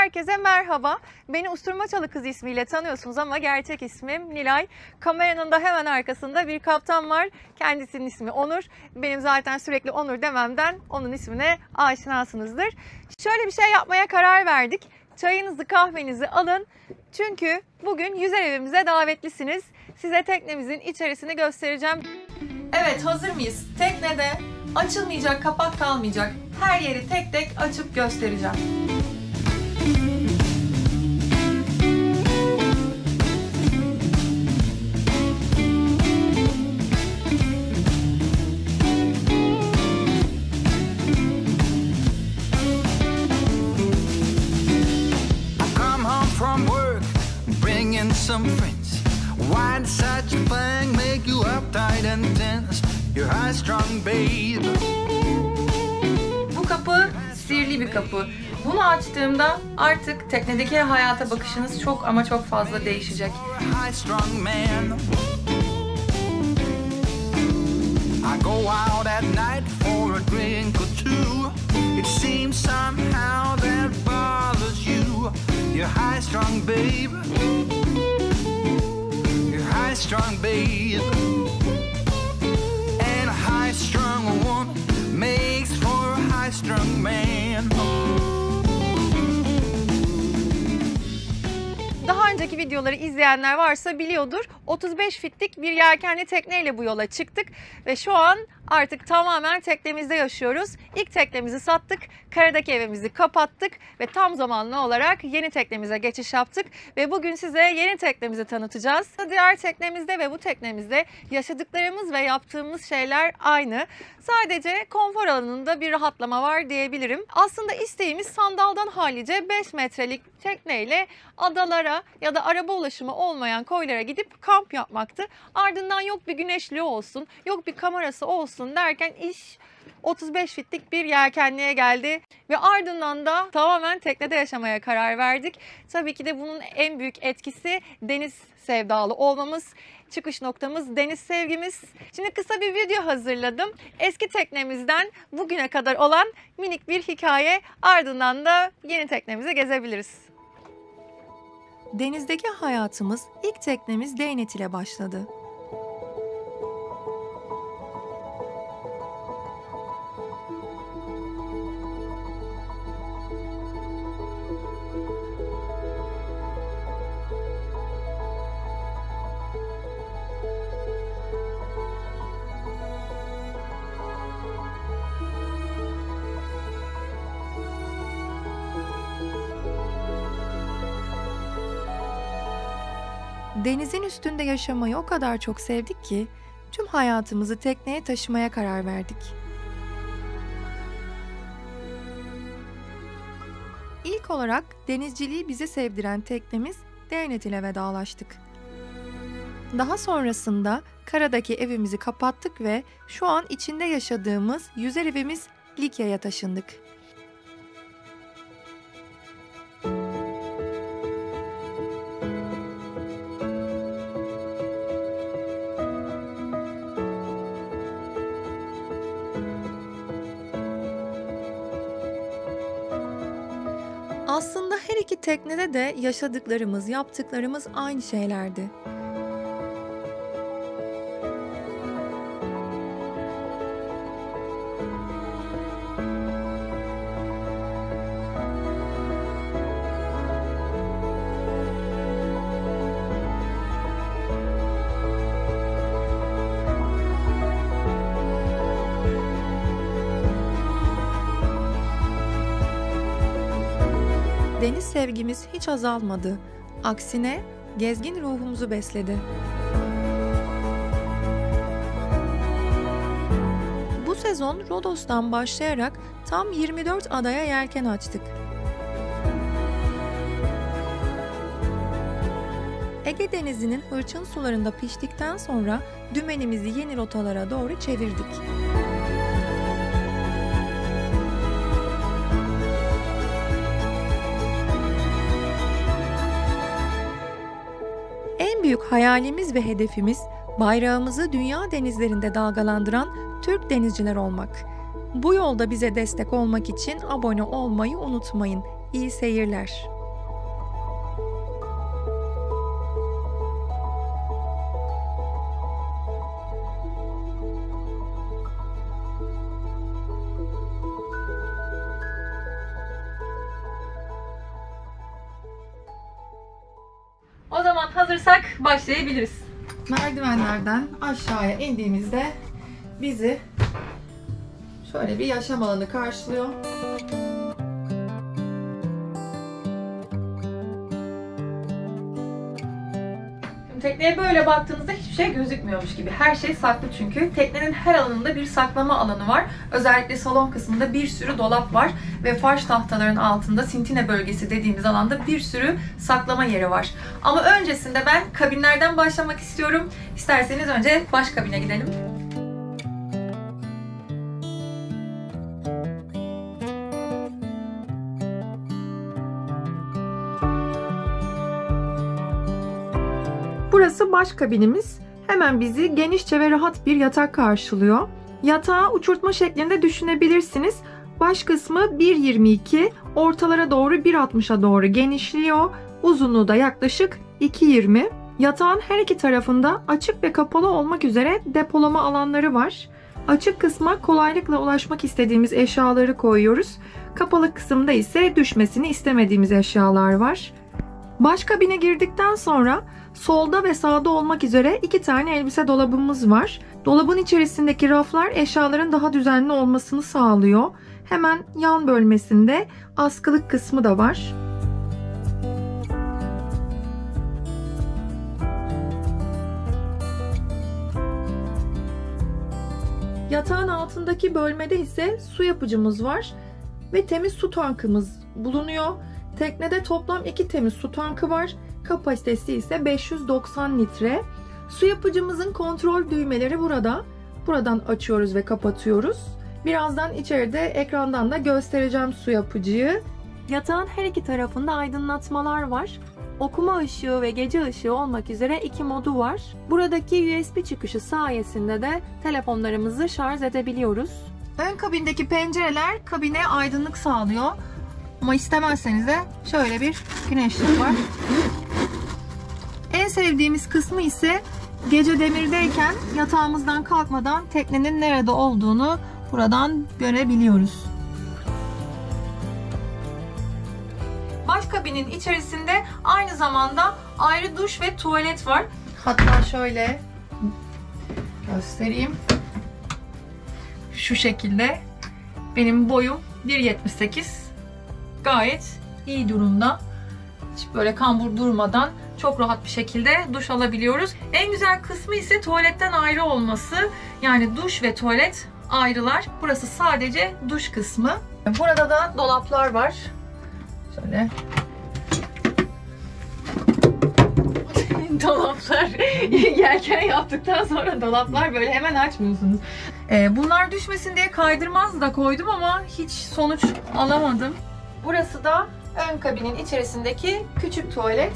herkese merhaba. Beni Usturmaçalı Kız ismiyle tanıyorsunuz ama gerçek ismim Nilay. Kameranın da hemen arkasında bir kaptan var. Kendisinin ismi Onur. Benim zaten sürekli Onur dememden onun ismine aşinasınızdır. Şöyle bir şey yapmaya karar verdik. Çayınızı, kahvenizi alın. Çünkü bugün yüzer evimize davetlisiniz. Size teknemizin içerisini göstereceğim. Evet, hazır mıyız? Teknede açılmayacak kapak kalmayacak. Her yeri tek tek açıp göstereceğim. Some friends. Why did such a thing make you uptight and tense? You're high strung, babe. Bu kapı sihirli bir kapı. Bunu açtığımda artık teknedeki hayata bakışınız çok ama çok fazla değişecek. High strung man. I go out at night for a drink or two. It seems somehow that bothers you. You're high strung, babe. High-strung babe, and a high-strung woman makes for a high-strung man. Daha önceki videoları izleyenler varsa biliyordur. 35 fitlik bir yelkenli tekneyle bu yola çıktık ve şu an artık tamamen teknemizde yaşıyoruz. İlk teknemizi sattık, karadaki evimizi kapattık ve tam zamanlı olarak yeni teknemize geçiş yaptık ve bugün size yeni teknemizi tanıtacağız. Diğer teknemizde ve bu teknemizde yaşadıklarımız ve yaptığımız şeyler aynı. Sadece konfor alanında bir rahatlama var diyebilirim. Aslında isteğimiz sandaldan hallice 5 metrelik tekneyle adalara ya da araba ulaşımı olmayan koylara gidip kamp yapmaktı. Ardından yok bir güneşliği olsun, yok bir kamerası olsun derken iş 35 fitlik bir yelkenliğe geldi ve ardından da tamamen teknede yaşamaya karar verdik. Tabii ki de bunun en büyük etkisi deniz sevdalı olmamız. Çıkış noktamız deniz sevgimiz. Şimdi kısa bir video hazırladım. Eski teknemizden bugüne kadar olan minik bir hikaye, ardından da yeni teknemizi gezebiliriz. Denizdeki hayatımız ilk teknemiz Değnet ile başladı. Denizin üstünde yaşamayı o kadar çok sevdik ki tüm hayatımızı tekneye taşımaya karar verdik. İlk olarak denizciliği bize sevdiren teknemiz Değnet ile vedalaştık. Daha sonrasında karadaki evimizi kapattık ve şu an içinde yaşadığımız yüzer evimiz Likya'ya taşındık. Aslında her iki teknede de yaşadıklarımız, yaptıklarımız aynı şeylerdi. Deniz sevgimiz hiç azalmadı. Aksine gezgin ruhumuzu besledi. Bu sezon Rodos'tan başlayarak tam 24 adaya yelken açtık. Ege Denizi'nin hırçın sularında piştikten sonra dümenimizi yeni rotalara doğru çevirdik. En büyük hayalimiz ve hedefimiz bayrağımızı dünya denizlerinde dalgalandıran Türk denizciler olmak. Bu yolda bize destek olmak için abone olmayı unutmayın. İyi seyirler. O zaman hazırsak başlayabiliriz. Merdivenlerden aşağıya indiğimizde bizi şöyle bir yaşam alanı karşılıyor. Tekneye böyle baktığınızda hiçbir şey gözükmüyormuş gibi. Her şey saklı çünkü. Teknenin her alanında bir saklama alanı var. Özellikle salon kısmında bir sürü dolap var. Ve farş tahtaların altında sintine bölgesi dediğimiz alanda bir sürü saklama yeri var. Ama öncesinde ben kabinlerden başlamak istiyorum. İsterseniz önce baş kabine gidelim. Burası baş kabinimiz. Hemen bizi genişçe ve rahat bir yatak karşılıyor. Yatağı uçurtma şeklinde düşünebilirsiniz. Baş kısmı 1.22, ortalara doğru 1.60'a doğru genişliyor. Uzunluğu da yaklaşık 2.20. Yatağın her iki tarafında açık ve kapalı olmak üzere depolama alanları var. Açık kısma kolaylıkla ulaşmak istediğimiz eşyaları koyuyoruz. Kapalı kısımda ise düşmesini istemediğimiz eşyalar var. Baş kabine girdikten sonra solda ve sağda olmak üzere 2 tane elbise dolabımız var. Dolabın içerisindeki raflar eşyaların daha düzenli olmasını sağlıyor. Hemen yan bölmesinde askılık kısmı da var. Yatağın altındaki bölmede ise su yapıcımız var ve temiz su tankımız bulunuyor. Teknede toplam 2 temiz su tankı var. Kapasitesi ise 590 litre. Su yapıcımızın kontrol düğmeleri burada. Buradan açıyoruz ve kapatıyoruz. Birazdan içeride ekrandan da göstereceğim su yapıcıyı. Yatağın her iki tarafında aydınlatmalar var. Okuma ışığı ve gece ışığı olmak üzere 2 modu var. Buradaki USB çıkışı sayesinde de telefonlarımızı şarj edebiliyoruz. Ön kabindeki pencereler kabine aydınlık sağlıyor. Ama istemezseniz de şöyle bir güneşlik var. En sevdiğimiz kısmı ise gece demirdeyken yatağımızdan kalkmadan teknenin nerede olduğunu buradan görebiliyoruz. Baş kabinin içerisinde aynı zamanda ayrı duş ve tuvalet var. Hatta şöyle göstereyim. Şu şekilde. Benim boyum 1.78. Gayet iyi durumda. Hiç böyle kambur durmadan çok rahat bir şekilde duş alabiliyoruz. En güzel kısmı ise tuvaletten ayrı olması. Yani duş ve tuvalet ayrılar. Burası sadece duş kısmı. Burada da dolaplar var. Şöyle. Dolaplar. Yelken yaptıktan sonra dolaplar böyle hemen açmıyorsunuz. Bunlar düşmesin diye kaydırmaz da koydum ama hiç sonuç alamadım. Burası da ön kabinin içerisindeki küçük tuvalet.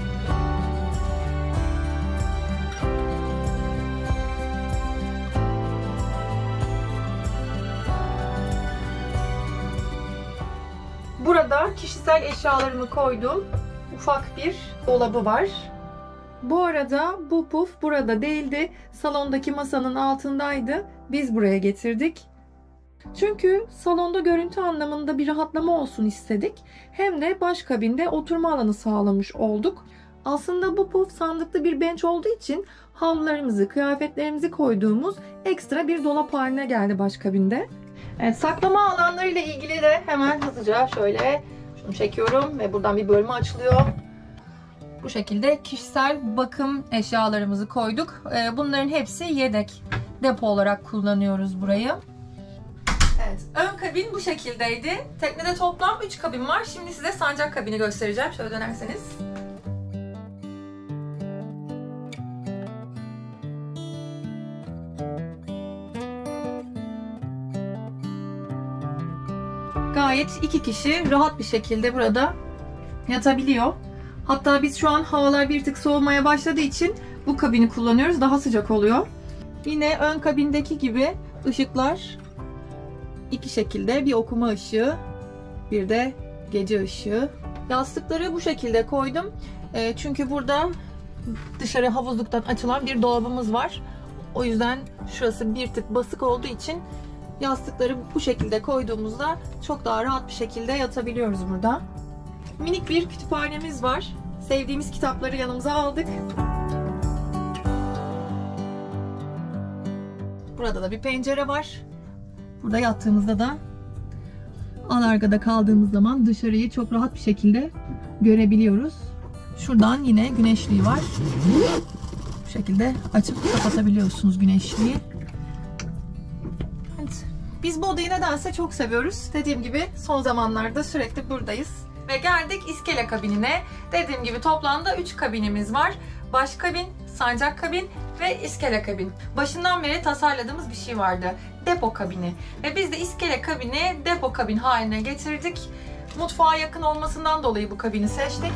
Burada kişisel eşyalarımı koyduğum ufak bir dolabı var. Bu arada bu puf burada değildi. Salondaki masanın altındaydı. Biz buraya getirdik. Çünkü salonda görüntü anlamında bir rahatlama olsun istedik. Hem de baş kabinde oturma alanı sağlamış olduk. Aslında bu puf sandıklı bir bench olduğu için havlularımızı, kıyafetlerimizi koyduğumuz ekstra bir dolap haline geldi baş kabinde. Evet, saklama alanları ile ilgili de hemen hızlıca şöyle şunu çekiyorum ve buradan bir bölme açılıyor. Bu şekilde kişisel bakım eşyalarımızı koyduk. Bunların hepsi yedek depo olarak kullanıyoruz burayı. Evet, ön kabin bu şekildeydi. Teknede toplam 3 kabin var. Şimdi size sancak kabini göstereceğim. Şöyle dönerseniz. Gayet 2 kişi rahat bir şekilde burada yatabiliyor. Hatta biz şu an havalar bir tık soğumaya başladığı için bu kabini kullanıyoruz. Daha sıcak oluyor. Yine ön kabindeki gibi ışıklar iki şekilde. Bir okuma ışığı, bir de gece ışığı. Yastıkları bu şekilde koydum. Çünkü burada dışarı havuzluktan açılan bir dolabımız var. O yüzden şurası bir tık basık olduğu için yastıkları bu şekilde koyduğumuzda çok daha rahat bir şekilde yatabiliyoruz burada. Minik bir kütüphanemiz var. sevdiğimiz kitapları yanımıza aldık. Burada da bir pencere var. Burada yattığımızda da alargada kaldığımız zaman dışarıyı çok rahat bir şekilde görebiliyoruz. Şuradan yine güneşliği var. Bu şekilde açıp kapatabiliyorsunuz güneşliği. Evet. Biz bu odayı nedense çok seviyoruz. Dediğim gibi son zamanlarda sürekli buradayız. Ve geldik iskele kabinine. Dediğim gibi toplamda 3 kabinimiz var. Baş kabin, sancak kabin ve iskele kabin. Başından beri tasarladığımız bir şey vardı. Depo kabini. Ve biz de iskele kabini depo kabin haline getirdik. Mutfağa yakın olmasından dolayı bu kabini seçtik.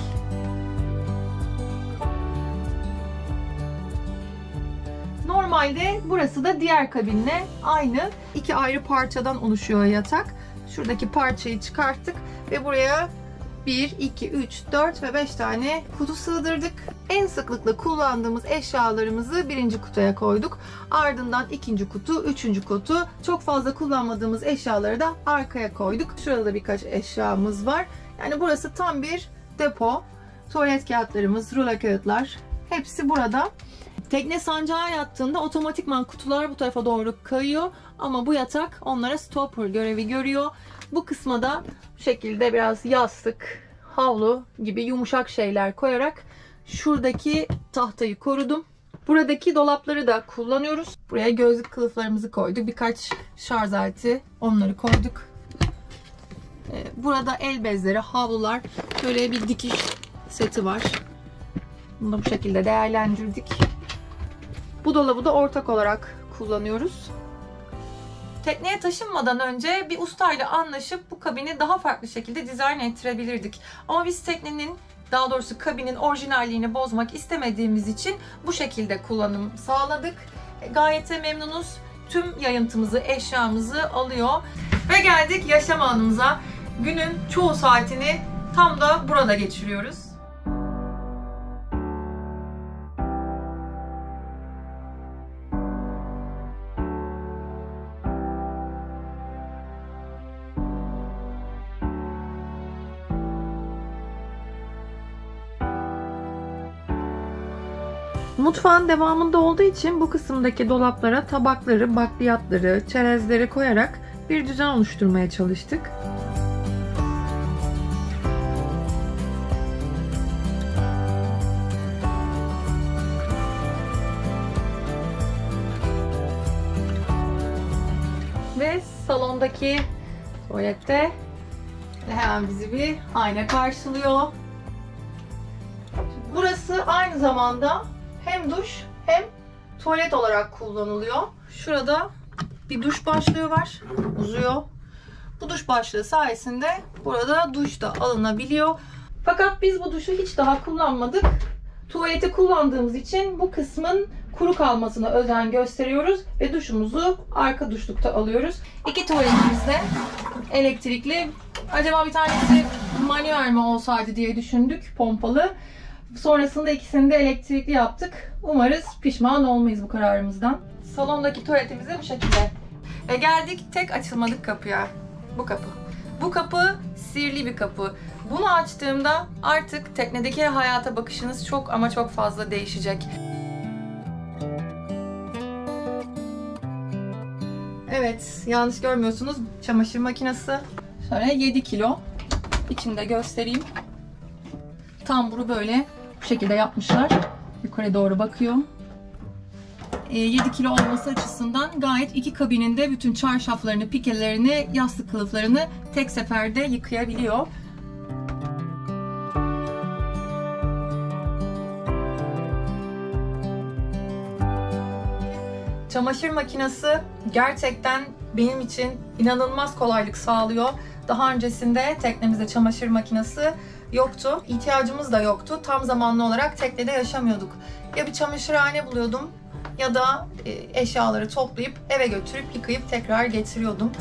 Normalde burası da diğer kabinle aynı. 2 ayrı parçadan oluşuyor yatak. Şuradaki parçayı çıkarttık ve buraya 1, 2, 3, 4 ve 5 tane kutu sığdırdık. En sıklıkla kullandığımız eşyalarımızı birinci kutuya koyduk. Ardından ikinci kutu, üçüncü kutu. Çok fazla kullanmadığımız eşyaları da arkaya koyduk. Şurada da birkaç eşyamız var. Yani burası tam bir depo. Tuvalet kağıtlarımız, rulo kağıtlar hepsi burada. Tekne sancağa yattığında otomatikman kutular bu tarafa doğru kayıyor. Ama bu yatak onlara stopper görevi görüyor. Bu kısma da bu şekilde biraz yastık, havlu gibi yumuşak şeyler koyarak şuradaki tahtayı korudum. Buradaki dolapları da kullanıyoruz. Buraya gözlük kılıflarımızı koyduk. Birkaç şarj aleti onları koyduk. Burada el bezleri, havlular, böyle bir dikiş seti var. Bunu da bu şekilde değerlendirdik. Bu dolabı da ortak olarak kullanıyoruz. Tekneye taşınmadan önce bir ustayla anlaşıp bu kabini daha farklı şekilde dizayn ettirebilirdik. Ama biz teknenin, daha doğrusu kabinin orijinalliğini bozmak istemediğimiz için bu şekilde kullanım sağladık. Gayet de memnunuz. Tüm yayıntımızı, eşyamızı alıyor. Ve geldik yaşam alanımıza. Günün çoğu saatini tam da burada geçiriyoruz. Mutfağın devamında olduğu için bu kısımdaki dolaplara tabakları, bakliyatları, çerezleri koyarak bir düzen oluşturmaya çalıştık. Ve salondaki tuvalette hemen bizi bir ayna karşılıyor. Burası aynı zamanda hem duş hem tuvalet olarak kullanılıyor. Şurada bir duş başlığı var. Uzuyor. Bu duş başlığı sayesinde burada duş da alınabiliyor. Fakat biz bu duşu hiç daha kullanmadık. Tuvaleti kullandığımız için bu kısmın kuru kalmasına özen gösteriyoruz ve duşumuzu arka duşlukta alıyoruz. İki tuvaletimiz de elektrikli. Acaba bir tanesi manuel mi olsaydı diye düşündük, pompalı. Sonrasında ikisini de elektrikli yaptık. Umarız pişman olmayız bu kararımızdan. Salondaki tuvaletimiz de bu şekilde. Ve geldik tek açılmadık kapıya. Bu kapı. Bu kapı sihirli bir kapı. Bunu açtığımda artık teknedeki hayata bakışınız çok ama çok fazla değişecek. Evet, yanlış görmüyorsunuz. Çamaşır makinesi. Şöyle 7 kilo. İçinde göstereyim. Tamburu böyle bu şekilde yapmışlar. Yukarı doğru bakıyor. 7 kilo olması açısından gayet iki kabininde bütün çarşaflarını, pikelerini, yastık kılıflarını tek seferde yıkayabiliyor. Çamaşır makinesi gerçekten benim için inanılmaz kolaylık sağlıyor. Daha öncesinde teknemizde çamaşır makinesi yoktu. İhtiyacımız da yoktu. Tam zamanlı olarak teknede yaşamıyorduk. Ya bir çamaşırhane buluyordum ya da eşyaları toplayıp eve götürüp yıkayıp tekrar getiriyordum.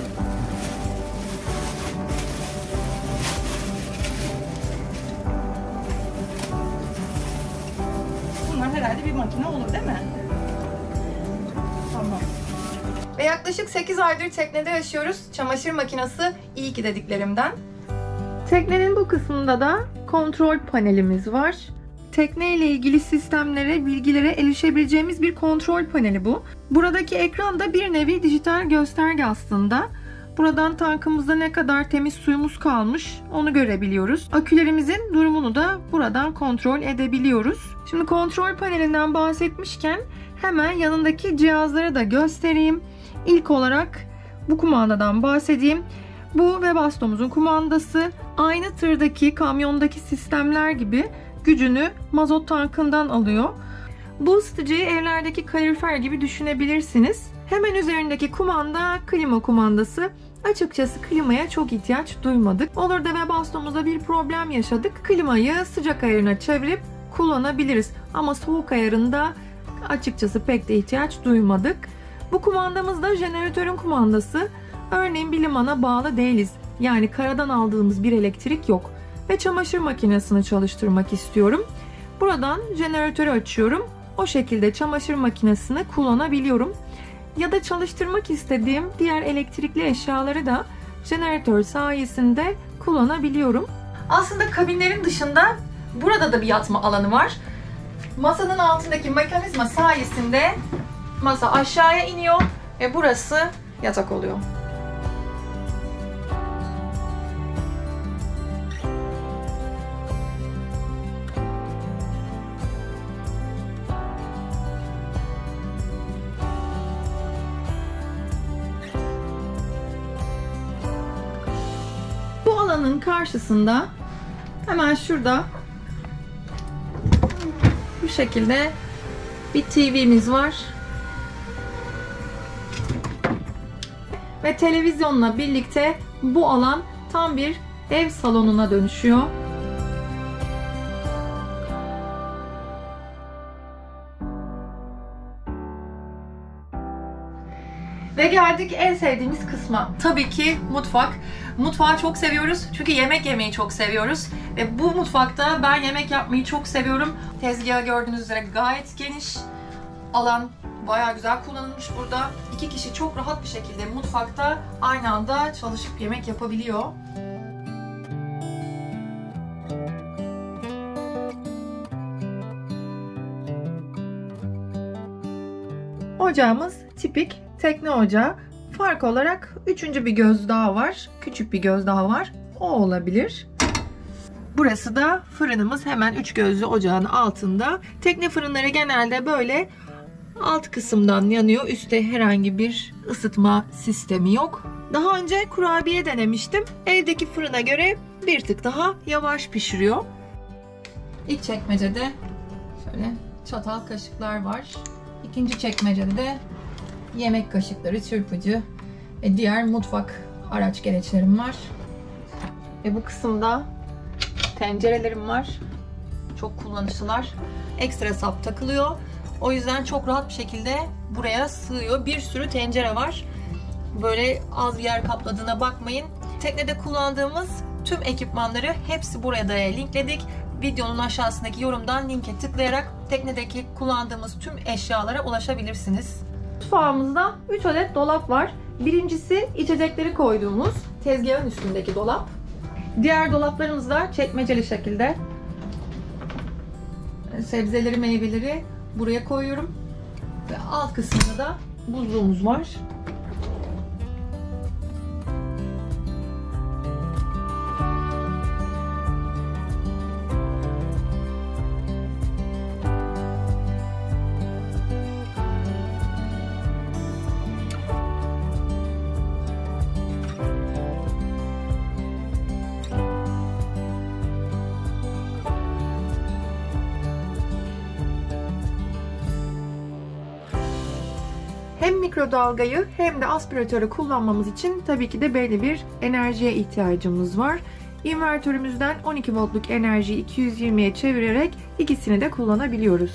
Bunlar herhalde bir makine olur değil mi? Tamam. Ve yaklaşık 8 aydır teknede yaşıyoruz. Çamaşır makinesi iyi ki dediklerimden. Teknenin bu kısmında da kontrol panelimiz var. Tekne ile ilgili sistemlere, bilgilere erişebileceğimiz bir kontrol paneli bu. Buradaki ekran da bir nevi dijital gösterge aslında. Buradan tankımızda ne kadar temiz suyumuz kalmış onu görebiliyoruz. Akülerimizin durumunu da buradan kontrol edebiliyoruz. Şimdi kontrol panelinden bahsetmişken hemen yanındaki cihazları da göstereyim. İlk olarak bu kumandadan bahsedeyim. Bu Webasto'muzun kumandası. Aynı tırdaki, kamyondaki sistemler gibi gücünü mazot tankından alıyor. Bu ısıtıcıyı evlerdeki kalorifer gibi düşünebilirsiniz. Hemen üzerindeki kumanda klima kumandası. Açıkçası klimaya çok ihtiyaç duymadık. Olur da Webasto'muzda bir problem yaşadık. Klimayı sıcak ayarına çevirip kullanabiliriz. Ama soğuk ayarında açıkçası pek de ihtiyaç duymadık. Bu kumandamız da jeneratörün kumandası. Örneğin bir limana bağlı değiliz. Yani karadan aldığımız bir elektrik yok. Ve çamaşır makinesini çalıştırmak istiyorum. Buradan jeneratörü açıyorum. O şekilde çamaşır makinesini kullanabiliyorum. Ya da çalıştırmak istediğim diğer elektrikli eşyaları da jeneratör sayesinde kullanabiliyorum. Aslında kabinlerin dışında burada da bir yatma alanı var. Masanın altındaki mekanizma sayesinde masa aşağıya iniyor ve burası yatak oluyor. Bu alanın karşısında hemen şurada bu şekilde bir TV'miz var. Ve televizyonla birlikte bu alan tam bir ev salonuna dönüşüyor. Ve geldik en sevdiğimiz kısma. Tabii ki mutfak. Mutfağı çok seviyoruz çünkü yemek yemeyi çok seviyoruz. Ve bu mutfakta ben yemek yapmayı çok seviyorum. Tezgahı gördüğünüz üzere gayet geniş. Alan bayağı güzel kullanılmış burada. 2 kişi çok rahat bir şekilde mutfakta aynı anda çalışıp yemek yapabiliyor. Ocağımız tipik tekne ocağı. Fark olarak 3. bir göz daha var. Küçük bir göz daha var. O olabilir. Burası da fırınımız. Hemen 3 gözlü ocağın altında. Tekne fırınları genelde böyle alt kısımdan yanıyor. Üstte herhangi bir ısıtma sistemi yok. Daha önce kurabiye denemiştim. Evdeki fırına göre bir tık daha yavaş pişiriyor. İlk çekmecede şöyle çatal kaşıklar var. İkinci çekmecede de yemek kaşıkları, çırpıcı ve diğer mutfak araç gereçlerim var. Ve bu kısımda tencerelerim var. Çok kullanışlılar. Ekstra sap takılıyor. O yüzden çok rahat bir şekilde buraya sığıyor. Bir sürü tencere var. Böyle az yer kapladığına bakmayın. Teknede kullandığımız tüm ekipmanları hepsi buraya da linkledik. Videonun aşağısındaki yorumdan linke tıklayarak teknedeki kullandığımız tüm eşyalara ulaşabilirsiniz. Mutfağımızda 3 adet dolap var. Birincisi içecekleri koyduğumuz tezgahın üstündeki dolap. Diğer dolaplarımız da çekmeceli şekilde. Sebzeleri, meyveleri buraya koyuyorum. Ve alt kısmında da buzluğumuz var. Hem mikrodalgayı hem de aspiratörü kullanmamız için tabii ki de belli bir enerjiye ihtiyacımız var. İnvertörümüzden 12 voltluk enerjiyi 220'ye çevirerek ikisini de kullanabiliyoruz.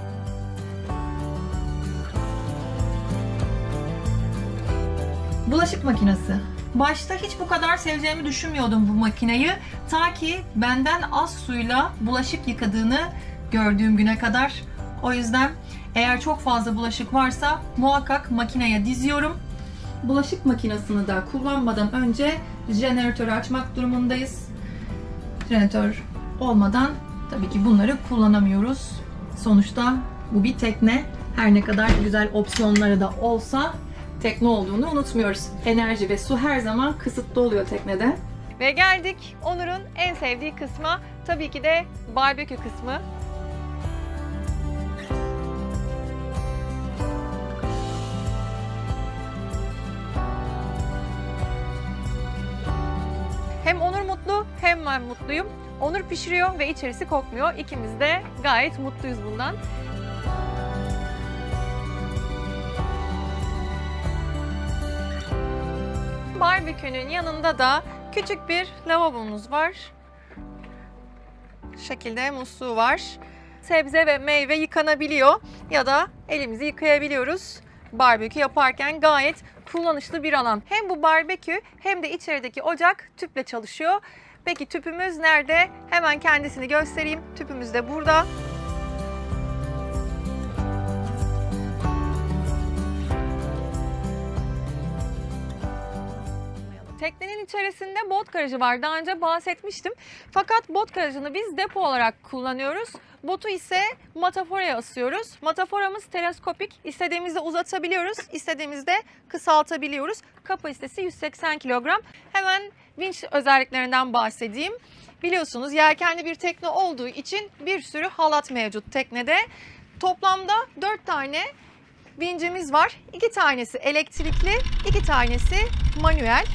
Bulaşık makinesi. Başta hiç bu kadar seveceğimi düşünmüyordum bu makineyi. Ta ki benden az suyla bulaşık yıkadığını gördüğüm güne kadar. O yüzden eğer çok fazla bulaşık varsa muhakkak makineye diziyorum. Bulaşık makinesini de kullanmadan önce jeneratörü açmak durumundayız. Jeneratör olmadan tabii ki bunları kullanamıyoruz. Sonuçta bu bir tekne. Her ne kadar güzel opsiyonları da olsa tekne olduğunu unutmuyoruz. Enerji ve su her zaman kısıtlı oluyor teknede. Ve geldik Onur'un en sevdiği kısma. Tabii ki de barbekü kısmı. Hem Onur mutlu hem ben mutluyum. Onur pişiriyor ve içerisi kokmuyor. İkimiz de gayet mutluyuz bundan. Barbekünün yanında da küçük bir lavabomuz var. Şu şekilde musluğu var. Sebze ve meyve yıkanabiliyor ya da elimizi yıkayabiliyoruz. Barbekü yaparken gayet kullanışlı bir alan. Hem bu barbekü hem de içerideki ocak tüple çalışıyor. Peki tüpümüz nerede? Hemen kendisini göstereyim. Tüpümüz de burada. Teknenin içerisinde bot garajı var. Daha önce bahsetmiştim. Fakat bot garajını biz depo olarak kullanıyoruz. Botu ise mataforaya asıyoruz. Mataforamız teleskopik. İstediğimizde uzatabiliyoruz, istediğimizde kısaltabiliyoruz. Kapasitesi 180 kilogram. Hemen vinç özelliklerinden bahsedeyim. Biliyorsunuz yelkenli bir tekne olduğu için bir sürü halat mevcut teknede. Toplamda 4 tane vincimiz var. 2 tanesi elektrikli, 2 tanesi manuel.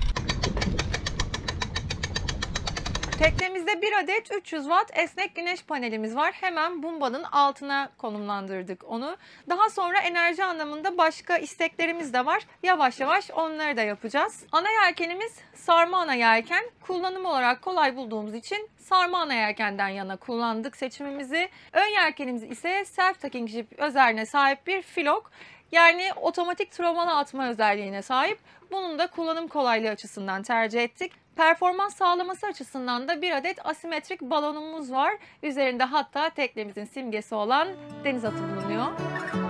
Teknemizde bir adet 300 watt esnek güneş panelimiz var. Hemen bumbanın altına konumlandırdık onu. Daha sonra enerji anlamında başka isteklerimiz de var. Yavaş yavaş onları da yapacağız. Ana yelkenimiz sarma ana yelken. Kullanım olarak kolay bulduğumuz için sarma ana yelkenden yana kullandık seçimimizi. Ön yelkenimiz ise self tacking jib özelliğine sahip bir filok. Yani otomatik travmalı atma özelliğine sahip. Bunun da kullanım kolaylığı açısından tercih ettik. Performans sağlaması açısından da bir adet asimetrik balonumuz var. Üzerinde hatta teknemizin simgesi olan deniz atı bulunuyor.